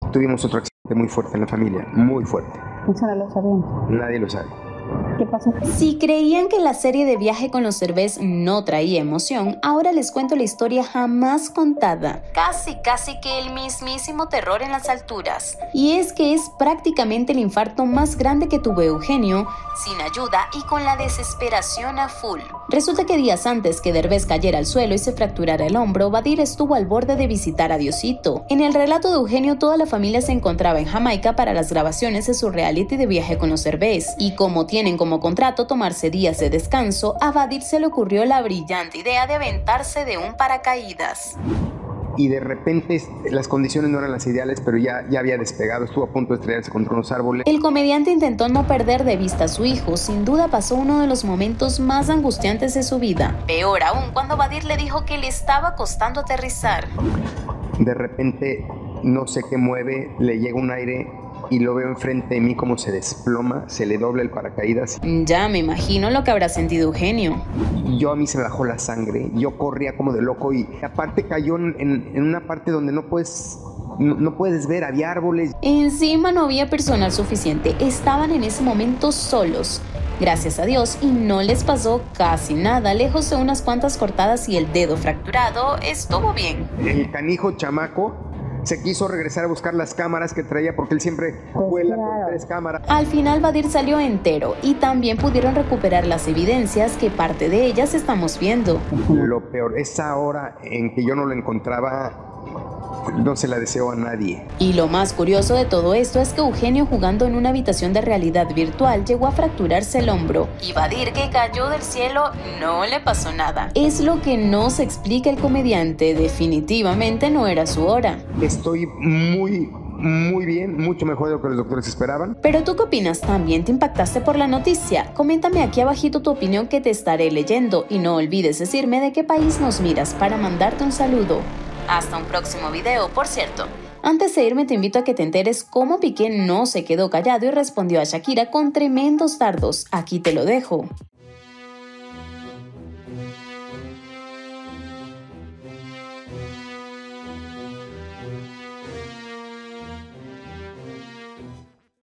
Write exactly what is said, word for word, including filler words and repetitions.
Tuvimos otro accidente muy fuerte en la familia, muy fuerte. Eso no lo sabíamos. Nadie lo sabe. ¿Qué pasó? Si creían que la serie de Viaje con los Derbez no traía emoción, ahora les cuento la historia jamás contada. Casi, casi que el mismísimo terror en las alturas. Y es que es prácticamente el infarto más grande que tuvo Eugenio, sin ayuda y con la desesperación a full. Resulta que días antes que Derbez cayera al suelo y se fracturara el hombro, Badir estuvo al borde de visitar a Diosito. En el relato de Eugenio, toda la familia se encontraba en Jamaica para las grabaciones de su reality de Viaje con los Derbez. Y como tienen como contrato tomarse días de descanso, a Badir se le ocurrió la brillante idea de aventarse de un paracaídas. Y de repente las condiciones no eran las ideales, pero ya, ya había despegado, estuvo a punto de estrellarse contra unos árboles. El comediante intentó no perder de vista a su hijo. Sin duda pasó uno de los momentos más angustiantes de su vida. Peor aún cuando Badir le dijo que le estaba costando aterrizar. De repente, no sé qué mueve, le llega un aire y lo veo enfrente de mí como se desploma, se le dobla el paracaídas. Ya me imagino lo que habrá sentido Eugenio. Yo a mí se me bajó la sangre, yo corría como de loco y aparte cayó en, en una parte donde no puedes, no, no puedes ver, había árboles. Encima no había personal suficiente, estaban en ese momento solos. Gracias a Dios, y no les pasó casi nada, lejos de unas cuantas cortadas y el dedo fracturado, estuvo bien. El canijo chamaco se quiso regresar a buscar las cámaras que traía porque él siempre vuela con tres cámaras. Al final Badir salió entero y también pudieron recuperar las evidencias que parte de ellas estamos viendo. Lo peor, esa hora en que yo no lo encontraba, no se la deseo a nadie. Y lo más curioso de todo esto es que Eugenio, jugando en una habitación de realidad virtual, llegó a fracturarse el hombro. Y Badir, que cayó del cielo, no le pasó nada. Es lo que no se explica el comediante. Definitivamente no era su hora. Estoy muy... muy bien, mucho mejor de lo que los doctores esperaban. Pero ¿tú qué opinas? ¿También te impactaste por la noticia? Coméntame aquí abajito tu opinión que te estaré leyendo. Y no olvides decirme de qué país nos miras para mandarte un saludo. Hasta un próximo video, por cierto. Antes de irme te invito a que te enteres cómo Piqué no se quedó callado y respondió a Shakira con tremendos dardos. Aquí te lo dejo.